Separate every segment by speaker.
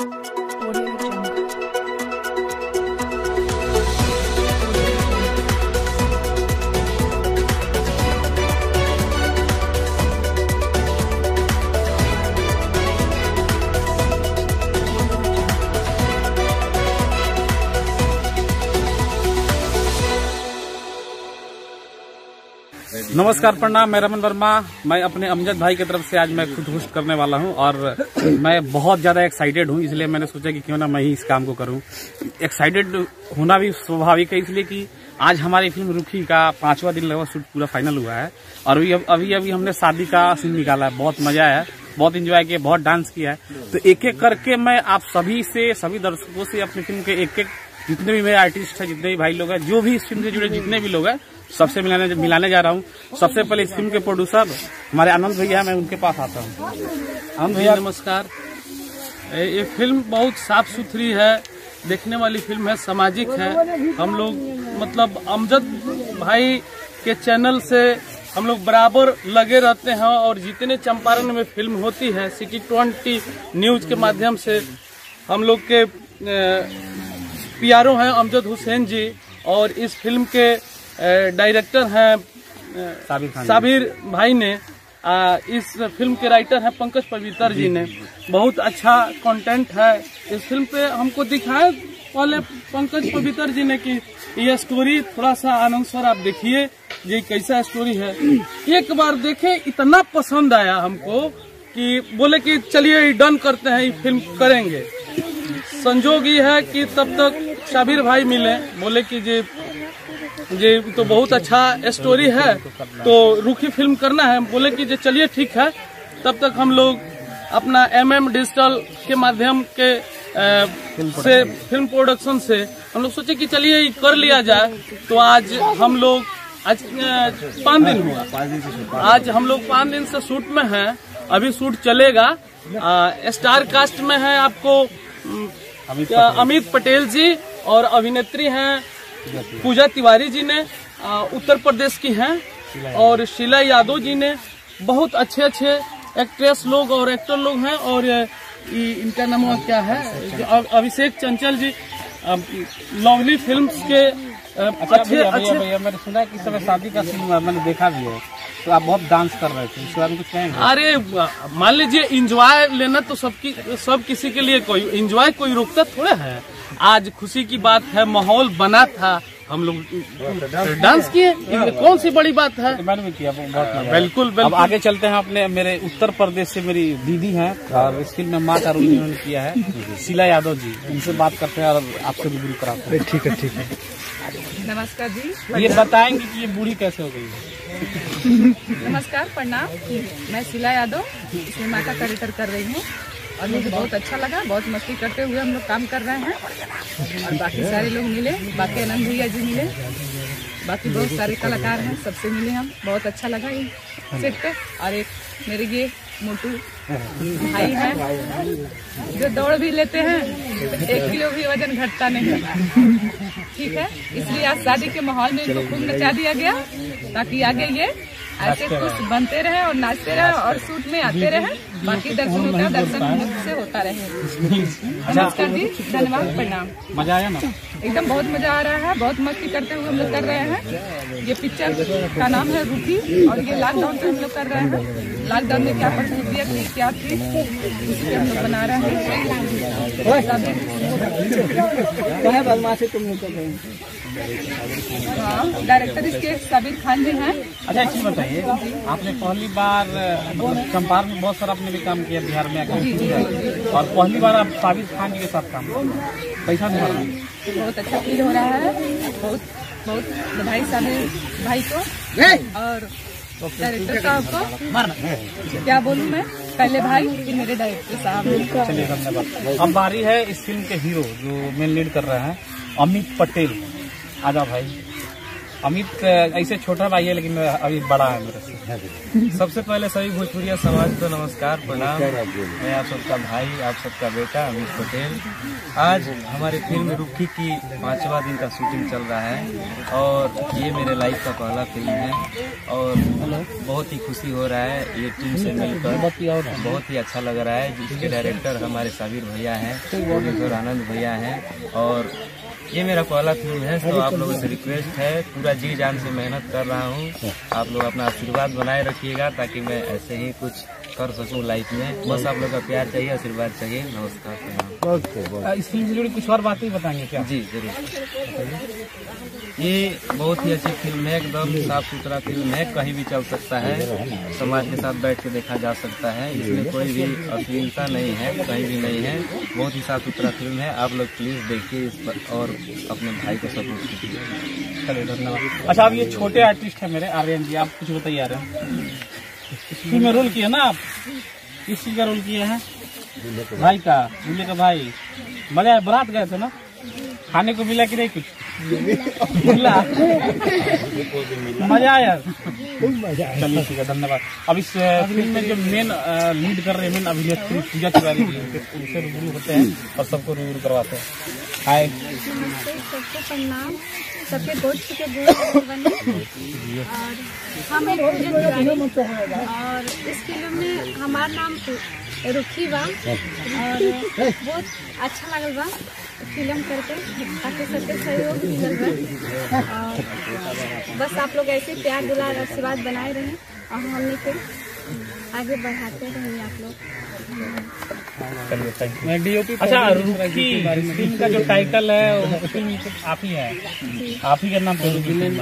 Speaker 1: नमस्कार, प्रणाम। मैं रमन वर्मा। मैं अपने अमजद भाई की तरफ से आज मैं खुद होस्ट करने वाला हूं और मैं बहुत ज्यादा एक्साइटेड हूं, इसलिए मैंने सोचा कि क्यों ना मैं ही इस काम को करूं। एक्साइटेड होना भी स्वाभाविक है, इसलिए कि आज हमारी फिल्म रुखी का 5वां दिन लगभग शूट पूरा फाइनल हुआ है और अभी हमने शादी का सीन निकाला है। बहुत मजा आया, बहुत एंजॉय किया, बहुत डांस किया है। तो एक एक करके मैं आप सभी दर्शकों से अपनी फिल्म के एक जितने भी मेरे आर्टिस्ट है, जितने भी भाई लोग हैं, जो भी इस फिल्म से जुड़े जितने भी लोग हैं, सबसे मिलाने जा रहा हूँ। सबसे पहले इस फिल्म के प्रोड्यूसर हमारे आनंद भैया हैं, मैं उनके पास आता हूँ।
Speaker 2: आनंद भैया नमस्कार। ये फिल्म बहुत साफ सुथरी है, देखने वाली फिल्म है, सामाजिक है। हम लोग मतलब अमजद भाई के चैनल से हम लोग बराबर लगे रहते हैं और जितने चंपारण में फिल्म होती है सिटी 20 न्यूज के माध्यम से हम लोग के पीआरओ हैं अमजद हुसैन जी और इस फिल्म के डायरेक्टर हैं साबिर भाई ने। इस फिल्म के राइटर हैं पंकज पवित्र जी ने। बहुत अच्छा कंटेंट है इस फिल्म पे। हमको दिखाया पहले पंकज पवित्र जी ने कि ये स्टोरी थोड़ा सा आनंद सर आप देखिए ये कैसा स्टोरी है। एक बार देखे, इतना पसंद आया हमको कि बोले कि चलिए डन करते हैं, ये फिल्म करेंगे। संजोग ये है कि तब तक साबिर भाई मिले, बोले कि ये तो बहुत अच्छा स्टोरी है तो रुखी फिल्म करना है। बोले कि जे चलिए ठीक है। तब तक हम लोग अपना MM डिजिटल के माध्यम के से फिल्म प्रोडक्शन से हम लोग सोचे कि चलिए कर लिया जाए। तो आज हम लोग 5 दिन हुआ। आज हम लोग 5 दिन से शूट में हैं। अभी शूट चलेगा। स्टार कास्ट में है आपको अमित पटेल जी और अभिनेत्री हैं पूजा तिवारी जी ने, उत्तर प्रदेश की हैं, और शीला यादव जी ने। बहुत अच्छे एक्ट्रेस लोग और एक्टर लोग हैं। और इनका नाम क्या है, अभिषेक चंचल जी, लवली फिल्म्स के अच्छे।
Speaker 1: मैंने सुना कि समय शादी का सीन मैंने देखा भी है, तो आप बहुत डांस कर रहे थे, इस बारे में कुछ कहेंगे?
Speaker 2: अरे मान लीजिए एंजॉय लेना तो सब किसी के लिए, कोई एंजॉय कोई रोकता थोड़ा है। आज खुशी की बात है, माहौल बना था, हम लोग डांस किए, कौन सी बड़ी बात है।
Speaker 1: मैंने भी किया, बहुत
Speaker 2: बिल्कुल।
Speaker 1: अब आगे चलते हैं। अपने मेरे उत्तर प्रदेश से मेरी दीदी हैं और इस फिल्म में माँ का रोल इन्होंने किया है, शीला यादव जी। उनसे बात करते हैं और आपसे रूबरू कराते हैं।
Speaker 3: ठीक है।
Speaker 4: नमस्कार जी।
Speaker 1: ये बताएंगे कि ये बूढ़ी कैसे हो गई है?
Speaker 4: नमस्कार, प्रणाम। मैं शीला यादव इसमें माँ का कैरेक्टर कर रही हूँ और मुझे बहुत अच्छा लगा। बहुत मस्ती करते हुए हम लोग काम कर रहे हैं और बाकी सारे लोग मिले, बाकी आनंद भैया जी मिले, बाकी बहुत सारे कलाकार हैं, सबसे मिले हम। बहुत अच्छा लगा ये सेट पे। और एक मेरे ये मोटू भाई हैं जो दौड़ भी लेते हैं, 1 किलो भी वजन घटता नहीं। ठीक है, इसलिए आज शादी के माहौल में इनको खूब नचा दिया गया ताकि आगे ये ऐसे कुछ बनते रहे और नाचते रहे और शूट में आते रहे। बाकी दर्शनों का दर्शन मुझसे होता रहे। नमस्कार जी, धन्यवाद, प्रणाम।
Speaker 1: मजा आया ना?
Speaker 4: एकदम बहुत मजा आ रहा है। बहुत मस्ती करते हुए हम लोग कर रहे हैं। ये पिक्चर का नाम है रुखी और ये लॉकडाउन पे हम लोग कर रहे हैं। लॉकडाउन में क्या परिस्थितियाँ थी, क्या थी, उसके हम लोग बना रहे हैं। हाँ, डायरेक्टर इसके साबिर खान जी हैं।
Speaker 1: अच्छा, एक चीज बताइए, आपने पहली बार चंपारण में बहुत सारा आपने भी काम किया, बिहार में और पहली बार आप साबिर खान जी के साथ काम कैसा नहीं रहा?
Speaker 4: बहुत अच्छा फील हो रहा है। बहुत बधाई साबिर भाई को और डायरेक्टर साहब को। क्या बोलूं मैं, पहले भाई फिर मेरे डायरेक्टर साहब।
Speaker 1: चलिए, धन्यवाद। अब बारी है इस फिल्म के हीरो जो मेन लीड कर रहे हैं, अमित पटेल। आजा भाई। अमित ऐसे छोटा भाई है लेकिन अभी बड़ा है मेरे से।
Speaker 3: सबसे पहले सभी भोजपुरिया समाज को नमस्कार, प्रणाम। मैं आप सबका भाई, आप सबका बेटा अमित पटेल। आज हमारी फिल्म रुखी की 5वां दिन का शूटिंग चल रहा है और ये मेरे लाइफ का पहला फिल्म है और बहुत ही खुशी हो रहा है। ये टीम से मिलकर बहुत ही अच्छा लग रहा है। जिसके डायरेक्टर हमारे साबिर भैया हैं, प्रोड्यूसर आनंद भैया हैं और ये मेरा पहला फिल्म है। तो आप लोगों से रिक्वेस्ट है, पूरा जी जान से मेहनत कर रहा हूँ। आप लोग अपना आशीर्वाद बनाए रखिएगा ताकि मैं ऐसे ही कुछ कर सकूं लाइफ में। बस आप लोग का प्यार चाहिए, आशीर्वाद चाहिए। नमस्कार।
Speaker 1: इस फिल्म से जुड़ी कुछ और बातें बताएंगे क्या?
Speaker 3: जी जरूर। ये बहुत ही अच्छी फिल्म है, एकदम साफ सुथरा फिल्म है। कहीं भी चल सकता है, समाज के साथ बैठ के देखा जा सकता है। इसमें कोई भी अश्लीलता नहीं है, कहीं भी नहीं है। बहुत ही साफ सुथरा फिल्म है। आप लोग प्लीज देखिए और अपने भाई को सपोर्ट कीजिए।
Speaker 1: चलिए धन्यवाद। अच्छा, अब ये छोटे आर्टिस्ट है मेरे आर्यन जी, आप कुछ बताइए। आ रहे हैं इस फिल्म में रोल किया ना आप? किस चीज का रोल किया है? भाई का, दूल्हे का भाई। मजा, बारात गए थे ना? खाने को मिला कि नहीं? कुछ मिला? मजा आया? चलिए ठीक है, धन्यवाद। अब इस फिल्म में जो मेन लीड कर रहे हैं, मेन अभिनेत्री पूजा तिवारी जी, उनसे रूबरू होते हैं और सबको रूबरू करवाते हैं। हाय,
Speaker 5: सबको प्रणाम। सबके दोस्त के और हम और इस फिल्म में हमारा नाम रुखी बा और बहुत अच्छा लगल बा फिल्म करके। आपके सबके सहयोग मिलल बा और बस आप लोग ऐसे प्यार दुलार आशीर्वाद बनाए रहें और हमने के आगे बढ़ाते रहें आप लोग।
Speaker 1: अच्छा, रुखी फिल्म का जो टाइटल है वो फिल्म आप ही है, आप ही का नाम पे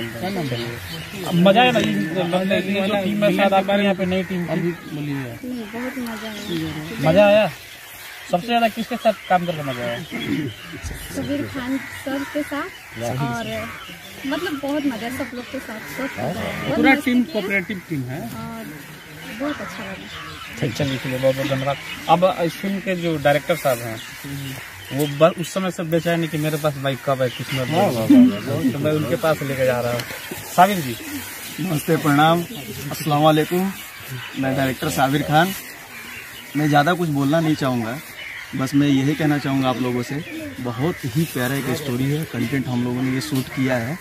Speaker 1: मजा है ना? ये जो टीम है शायद आपके यहाँ पे नई टीम बोली है,
Speaker 5: बहुत मजा आया।
Speaker 1: मजा आया। सबसे ज्यादा किसके साथ काम करके मजा आया?
Speaker 5: साबिर खान सर के साथ और मतलब बहुत मजा, सब लोग के साथ।
Speaker 1: पूरा टीम कोऑपरेटिव टीम है
Speaker 5: और बहुत अच्छा लगा।
Speaker 1: चलिए इसलिए बहुत बहुत धन्यवाद। अब इस फिल्म के जो डायरेक्टर साहब हैं वो उस समय से बेचैन है कि मेरे पास बाइक कब है, किस्मत तो मैं उनके पास लेके जा रहा हूँ। साबिर जी
Speaker 6: नमस्ते, प्रणाम, अस्सलाम वालेकुम। मैं डायरेक्टर साबिर खान। मैं ज़्यादा कुछ बोलना नहीं चाहूँगा, बस मैं यही कहना चाहूँगा आप लोगों से, बहुत ही प्यारा एक स्टोरी है, कंटेंट हम लोगों ने ये शूट किया है।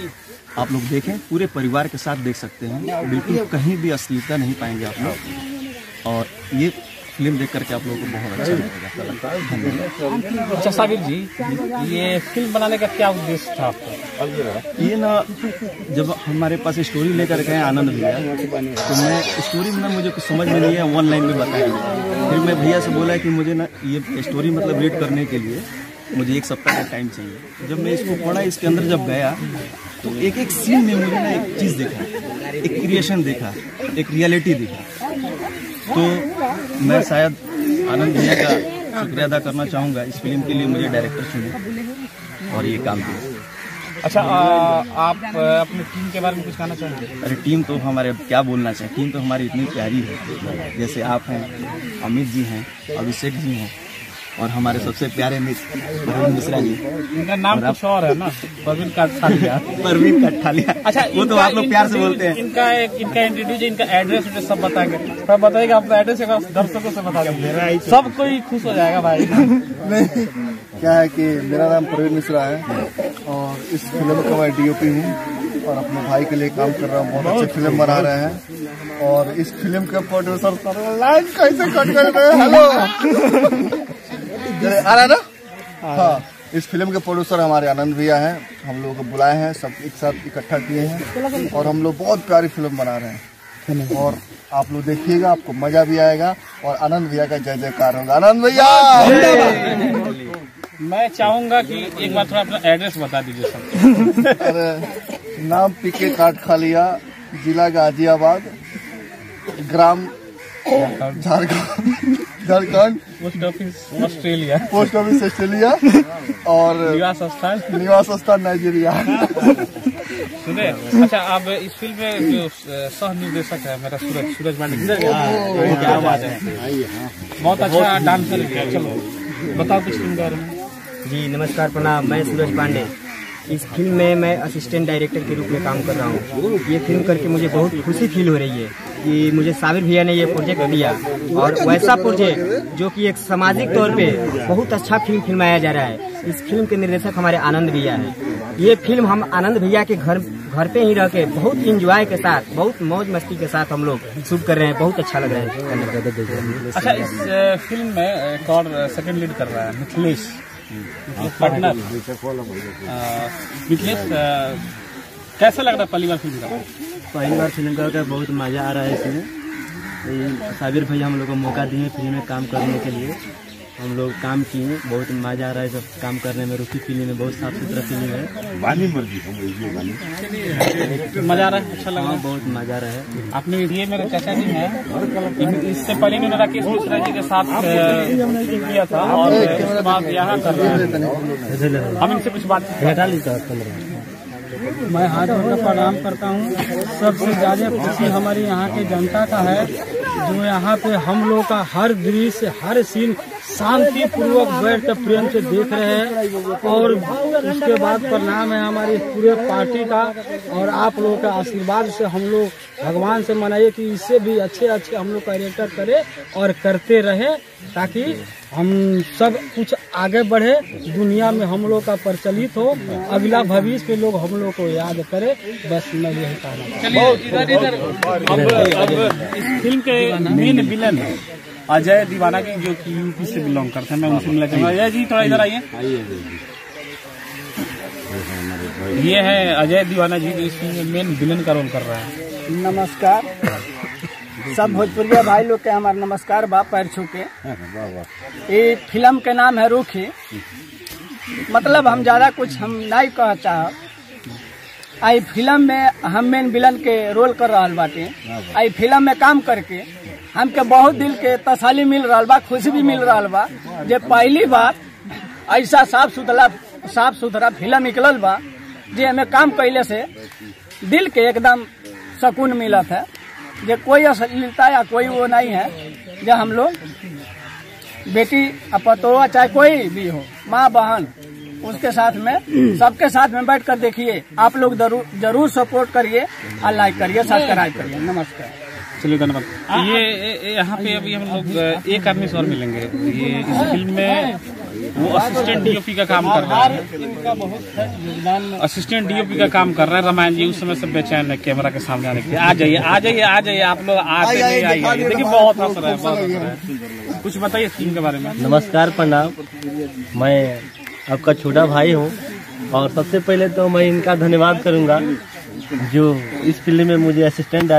Speaker 6: आप लोग देखें, पूरे परिवार के साथ देख सकते हैं, बिल्कुल कहीं भी अश्लीलता नहीं पाएंगे आप लोग। और ये फिल्म देख करके आप लोगों को बहुत अच्छा लगेगा।
Speaker 1: अच्छा साबिर जी, ये फिल्म बनाने का क्या उद्देश्य था आपका?
Speaker 6: ये ना, जब हमारे पास स्टोरी लेकर गए आनंद भैया, तो मैं स्टोरी में मुझे कुछ समझ में नहीं है, 1 लाइन में बताया। फिर मैं भैया से बोला कि मुझे ना ये स्टोरी मतलब रीड करने के लिए मुझे 1 सप्ताह का टाइम चाहिए। जब मैं इसको पढ़ा, इसके अंदर जब गया तो एक एक सीन में मुझे ना एक चीज़ देखा, एक क्रिएशन देखा, एक रियलिटी देखा। तो मैं शायद आनंद भैया का शुक्रिया अदा करना चाहूँगा, इस फिल्म के लिए मुझे डायरेक्टर चुने और ये काम किया।
Speaker 1: अच्छा, आप अपनी टीम के बारे में कुछ कहना चाहेंगे?
Speaker 6: अरे टीम तो हमारे क्या बोलना चाहिए, टीम तो हमारी इतनी प्यारी है। जैसे आप हैं, अमित जी हैं, अभिषेक जी हैं और हमारे सबसे प्यारे मित्र परवीन मिश्रा जी।
Speaker 1: इनका नाम कुछ और है ना, परवीन कट्ठालिया।
Speaker 6: परवीन कट्ठालिया।
Speaker 1: अच्छा,
Speaker 6: वो तो आप लोग प्यार से बोलते हैं।
Speaker 1: इनका इंट्रोड्यूस, इनका एड्रेस सब बताएंगे। तो बताइएगा अपना एड्रेस दर्शकों से बता देंगे, सब कोई खुश हो जाएगा भाई।
Speaker 7: नहीं, क्या है कि मेरा नाम परवीन मिश्रा है और इस फिल्म का मैं DOP हूँ और अपने भाई के लिए काम कर रहा हूँ। बहुत अच्छी फिल्म बना रहे हैं और इस फिल्म के प्रोड्यूसर लाइन कैसे कट कर रहे हैं? हेलो आ रहा है ना? हाँ, इस फिल्म के प्रोड्यूसर हमारे आनंद भैया हैं। हम लोगों को बुलाए हैं, सब एक साथ इकट्ठा किए हैं और हम लोग बहुत प्यारी फिल्म बना रहे हैं और आप लोग देखिएगा, आपको मजा भी आएगा और आनंद भैया का जय जयकार होगा। आनंद भैया,
Speaker 1: मैं चाहूंगा कि एक बार थोड़ा अपना एड्रेस बता दीजिए सब।
Speaker 7: अरे नाम PK काठखालिया, जिला गाजियाबाद, ग्राम Jharkhand,
Speaker 1: post office Australia,
Speaker 7: post office Australia और निवास स्थान नाइजीरिया।
Speaker 1: सुने, अच्छा, आप इस फिल्म में जो सह निर्देशक है मेरा सूरज पांडे, क्या बात है, बहुत अच्छा डांसर है। चलो बताओ कुछ फिल्म के बारे में।
Speaker 8: जी नमस्कार, प्रणाम। मैं सूरज पांडे
Speaker 3: इस फिल्म में मैं असिस्टेंट डायरेक्टर के रूप में काम कर रहा हूँ। ये फिल्म करके मुझे बहुत खुशी फील हो रही है कि मुझे साबिर भैया ने ये प्रोजेक्ट दिया, और वैसा प्रोजेक्ट जो कि एक सामाजिक तौर पे बहुत अच्छा फिल्म फिल्माया जा रहा है। इस फिल्म के निर्देशक हमारे आनंद भैया हैं। ये फिल्म हम आनंद भैया के घर पे ही रह के बहुत इंजॉय के साथ, बहुत मौज मस्ती के साथ हम लोग शूट कर रहे हैं। बहुत अच्छा लग रहा है।
Speaker 1: अच्छा, इस फिल्म में एक और सेकंड लीड कर रहा है मिथिलेश पार्टनर। मिथिलेश, कैसा लग रहा है पहली बार फिल्म का?
Speaker 6: पहली बार फिल्म का बहुत मज़ा आ रहा है इसमें। साबिर भैया हम लोग को मौका दिए फिल्म में काम करने के लिए, हम लोग काम किए, बहुत मजा आ रहा है सब काम करने में। रुखी फिल्म में बहुत साफ सुथरा फिल्म है,
Speaker 1: मजा आ रहा है, अच्छा लग रहा है,
Speaker 6: बहुत मजा आ रहा है।
Speaker 1: आपने ये मेरे चाचा जी हैं, इससे पहले इन्होंने राकेश मिश्रा जी के साथ किया था और उसके बाद यहाँ कर रहे हैं। हम इनसे कुछ बात
Speaker 2: मैं हाथ जोड़कर प्रणाम करता हूँ। सबसे ज़्यादा खुशी हमारी यहाँ के जनता का है, जो यहाँ पे हम लोग का हर दृश्य, हर सीन शांति पूर्वक बैठ कर प्रेम से देख रहे हैं। और उसके बाद प्रणाम है हमारी पूरे पार्टी का, और आप लोगों का आशीर्वाद से हम लोग भगवान से मनाइए कि इससे भी अच्छे अच्छे हम लोग कैरेक्टर करे और करते रहे, ताकि हम सब कुछ आगे बढ़े, दुनिया में हम लोग का प्रचलित हो, अगला भविष्य के लोग हम लोग को याद करे। बस मैं यही कहना।
Speaker 1: अब इस फिल्म के मेन विलन अजय दीवाना की, जो कि यूपी से बिलोंग करते हैं, मैं उनसे मिलना चाहूँगा। अजय जी थोड़ा इधर आइए। ये है अजय दीवाना जी, जो इसमें मेन विलन का रोल कर रहा है।
Speaker 8: नमस्कार सब भोजपुरिया भाई लोग के हमारा नमस्कार बा पैर छू के। ये फिल्म के नाम है रूखी। मतलब हम ज्यादा कुछ हम नहीं कह चाह। आई फिल्म में हम मेन विलन के रोल कर रहा बाटे। आई फिल्म में काम करके हमके बहुत दिल के तसल्ली मिल रहा बा, खुशी भी मिल रहा बा। जे पहली बार ऐसा साफ सुथरा फिल्म निकलल बा, जे हमें काम कैले से दिल के एकदम सुकून मिला था। जे कोई अश्लीलता या कोई वो नहीं है, जो हम लोग बेटी पतोहा चाहे कोई भी हो, माँ बहन, उसके साथ में सबके साथ में बैठ कर देखिए। आप लोग जरूर सपोर्ट करिए और लाइक करिए, सब्सक्राइब करिए। नमस्कार।
Speaker 1: चलिए, धन्यवाद। ये यहाँ पे अभी हम लोग एक आदमी से और मिलेंगे। ये इस फिल्म में वो असिस्टेंट डीओपी का काम कर रहा है,
Speaker 2: इनका बहुत योगदान।
Speaker 1: असिस्टेंट डीओपी का काम कर रहे हैं रामायण जी। उस समय से बेचैन है कैमरा के सामने आने के लिए। आ जाइए आप लोग आते नहीं आइए। देखिए बहुत हंस रहा है। कुछ बताइए फिल्म के बारे में।
Speaker 6: नमस्कार, प्रणाम। मैं आपका छोटा भाई हूँ, और सबसे पहले तो मैं इनका धन्यवाद करूँगा जो इस फिल्म में मुझे असिस्टेंट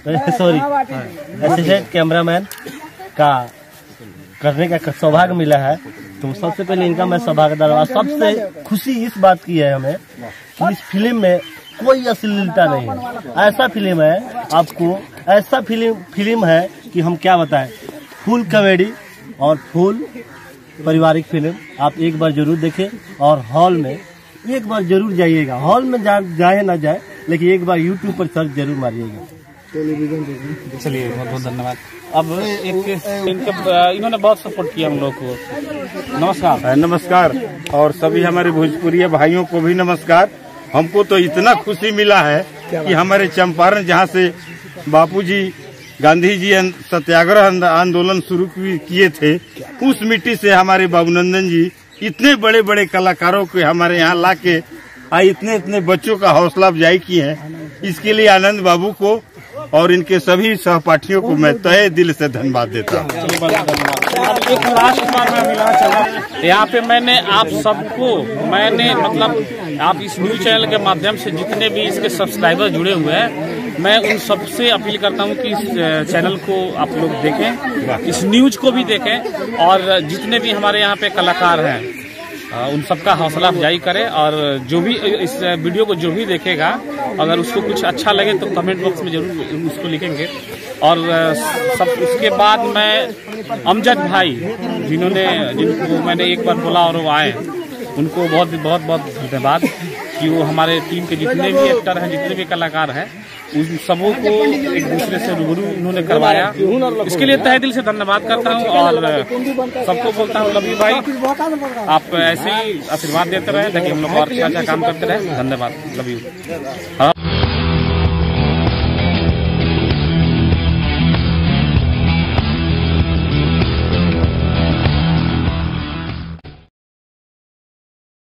Speaker 6: कैमरामैन का करने का सौभाग्य मिला है। तो सबसे पहले इनका मैं सौभाग्यदार हूँ। सबसे खुशी इस बात की है हमें कि इस फिल्म में कोई अश्लीलता नहीं है। ऐसा फिल्म है, आपको ऐसा फिल्म है कि हम क्या बताएं। फुल कॉमेडी और फुल पारिवारिक फिल्म आप एक बार जरूर देखें, और हॉल में एक बार जरूर जाइएगा। हॉल में जाए ना जाए, लेकिन एक बार यूट्यूब पर सर्च जरूर मारिएगा।
Speaker 1: चलिए, बहुत बहुत धन्यवाद। अब इन्होंने बहुत सपोर्ट किया हम लोग को। नमस्कार।
Speaker 9: नमस्कार, और सभी हमारे भोजपुरी भाइयों को भी नमस्कार। हमको तो इतना खुशी मिला है कि हमारे चंपारण, जहाँ से बापूजी गांधी जी सत्याग्रह आंदोलन शुरू किए थे, उस मिट्टी से हमारे बाबूनंदन जी इतने बड़े बड़े कलाकारों को हमारे यहाँ ला के इतने बच्चों का हौसला अफजाई की है। इसके लिए आनंद बाबू को और इनके सभी सहपाठियों को मैं तहे दिल से धन्यवाद देता हूँ।
Speaker 1: एक लास्ट बार मैं मिलना चाहूँगा यहाँ पे। मैंने आप सबको मतलब आप इस न्यूज चैनल के माध्यम से जितने भी इसके सब्सक्राइबर जुड़े हुए हैं, मैं उन सबसे अपील करता हूँ कि इस चैनल को आप लोग देखें, इस न्यूज को भी देखें, और जितने भी हमारे यहाँ पे कलाकार हैं उन सबका हौसला अफजाई करें। और जो भी इस वीडियो को जो भी देखेगा, अगर उसको कुछ अच्छा लगे तो कमेंट बॉक्स में जरूर उसको लिखेंगे। और सब उसके बाद मैं अमजद भाई, जिनको मैंने एक बार बोला और वो आए, उनको बहुत बहुत धन्यवाद कि वो हमारे टीम के जितने भी एक्टर हैं, जितने भी कलाकार हैं, उन सबों को एक दूसरे से रूबरू उन्होंने करवाया। इसके लिए तहे दिल से धन्यवाद करता हूँ और सबको बोलता हूँ लव यू भाई, आप ऐसे ही आशीर्वाद देते रहे ताकि हम लोग और अच्छा काम करते रहे। धन्यवाद, लव यू।